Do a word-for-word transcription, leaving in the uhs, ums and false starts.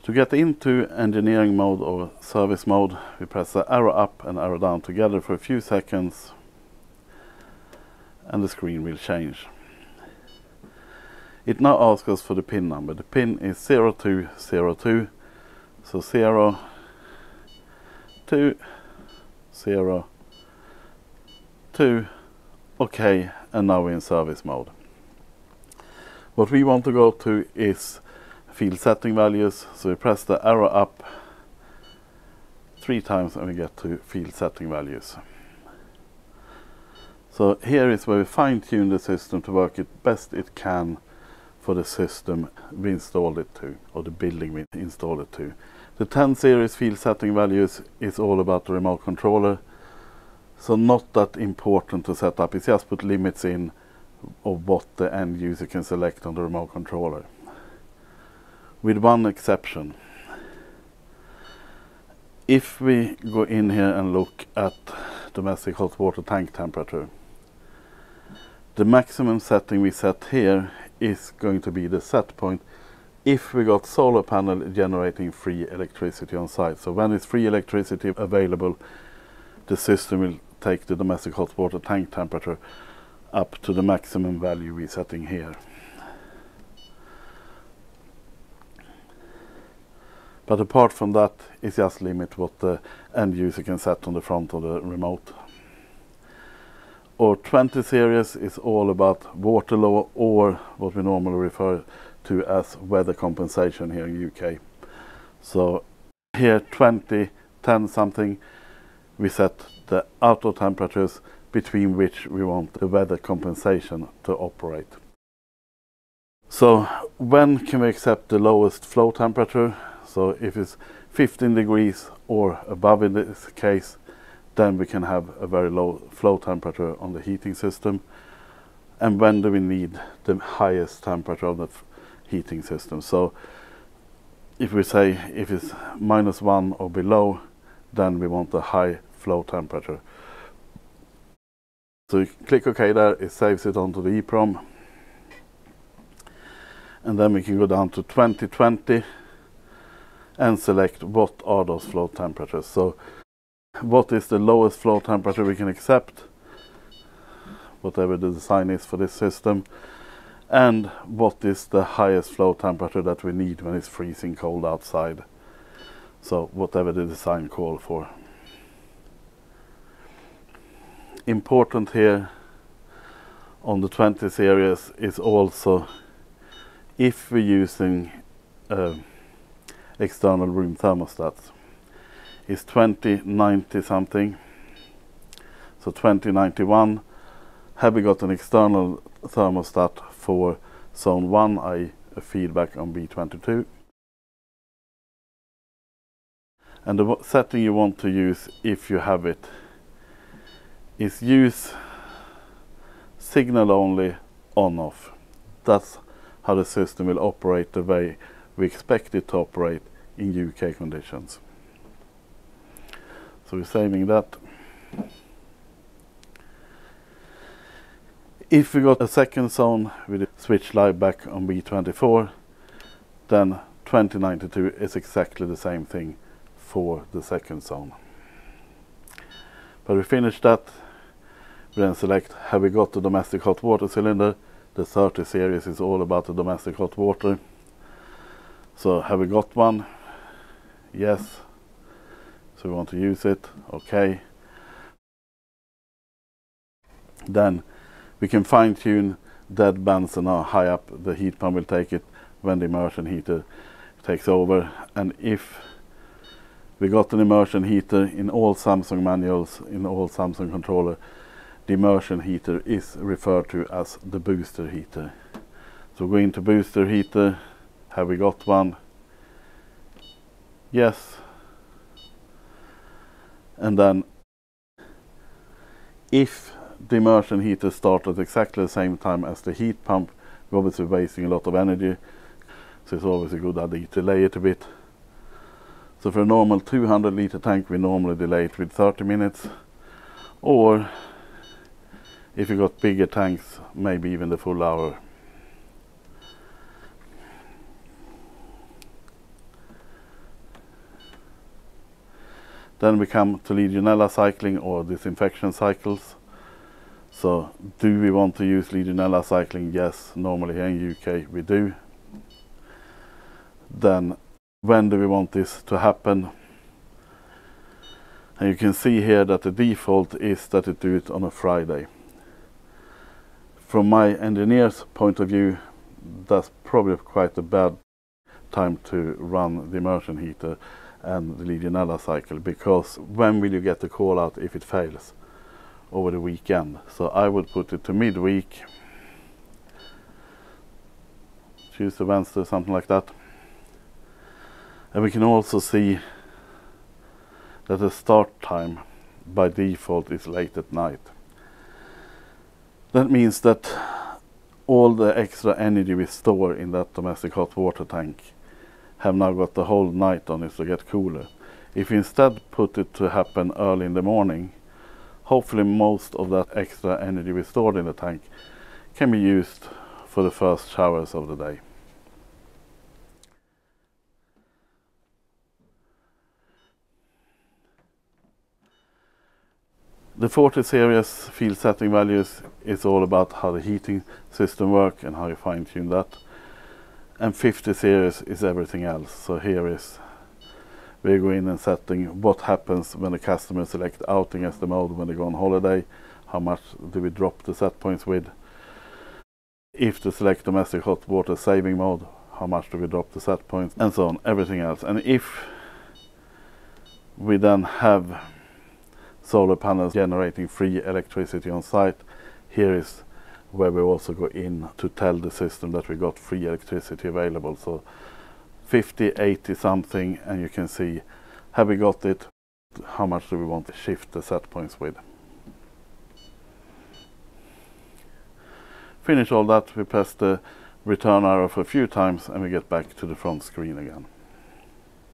To get into engineering mode or service mode, we press the arrow up and arrow down together for a few seconds and the screen will change. It now asks us for the pin number. The pin is zero two zero two, so zero two zero two, OK, and now we're in service mode. What we want to go to is field setting values, so we press the arrow up three times and we get to field setting values. So here is where we fine-tune the system to work it best it can for the system we installed it to, or the building we installed it to. The ten series field setting values is all about the remote controller, so not that important to set up. It's just put limits in of what the end user can select on the remote controller. With one exception. If we go in here and look at domestic hot water tank temperature, the maximum setting we set here is going to be the set point if we got solar panel generating free electricity on site. So when it's free electricity available, the system will take the domestic hot water tank temperature up to the maximum value we're setting here. But apart from that, it's just limit what the end user can set on the front of the remote. Or twenty series is all about water law, or what we normally refer to as weather compensation here in U K. So here twenty, ten something, we set the outdoor temperatures between which we want the weather compensation to operate. So when can we accept the lowest flow temperature? So if it's fifteen degrees or above in this case, then we can have a very low flow temperature on the heating system. And when do we need the highest temperature of the heating system? So if we say if it's minus one or below, then we want a high flow temperature. So you click OK there, it saves it onto the EEPROM. And then we can go down to twenty twenty and select what are those flow temperatures. So what is the lowest flow temperature we can accept, whatever the design is for this system, and what is the highest flow temperature that we need when it's freezing cold outside. So whatever the design call for. Important here on the twenty series is also if we're using uh, external room thermostats. Is twenty ninety something, so twenty ninety-one. Have we got an external thermostat for zone one, that is a feedback on B twenty-two? And the setting you want to use, if you have it, is use signal only on off. That's how the system will operate the way we expect it to operate in U K conditions. So we're saving that. If we got a second zone with a switch live back on B twenty-four, then twenty ninety-two is exactly the same thing for the second zone. But we finish that, we then select have we got the domestic hot water cylinder. The thirty series is all about the domestic hot water. So have we got one? Yes. So we want to use it, OK. Then we can fine tune dead bands and how high up the heat pump will take it when the immersion heater takes over. And if we got an immersion heater in all Samsung manuals, in all Samsung controller, the immersion heater is referred to as the booster heater. So go into booster heater, have we got one? Yes. And then if the immersion heater starts at exactly the same time as the heat pump, we're obviously wasting a lot of energy, so it's always a good idea to delay it a bit. So for a normal two hundred litre tank we normally delay it with thirty minutes, or if you got bigger tanks, maybe even the full hour. Then we come to Legionella cycling or disinfection cycles. So do we want to use Legionella cycling? Yes, normally here in U K we do. Then when do we want this to happen? And you can see here that the default is that it do it on a Friday. From my engineer's point of view, that's probably quite a bad time to run the immersion heater and the Legionella cycle, because when will you get the call out if it fails? Over the weekend. So I would put it to midweek, Tuesday, Wednesday, something like that. And we can also see that the start time by default is late at night. That means that all the extra energy we store in that domestic hot water tank have now got the whole night on it to get cooler. If you instead put it to happen early in the morning, hopefully most of that extra energy we stored in the tank can be used for the first showers of the day. The forty series field setting values is all about how the heating system works and how you fine tune that. And fifty series is everything else. So here is, we go in and setting what happens when the customer select outing as the mode when they go on holiday. How much do we drop the set points with? If they select domestic hot water saving mode, how much do we drop the set points? And so on, everything else. And if we then have solar panels generating free electricity on site, here is where we also go in to tell the system that we got free electricity available. So fifty, eighty something, and you can see, have we got it, how much do we want to shift the set points with. Finish all that, we press the return arrow for a few times and we get back to the front screen again.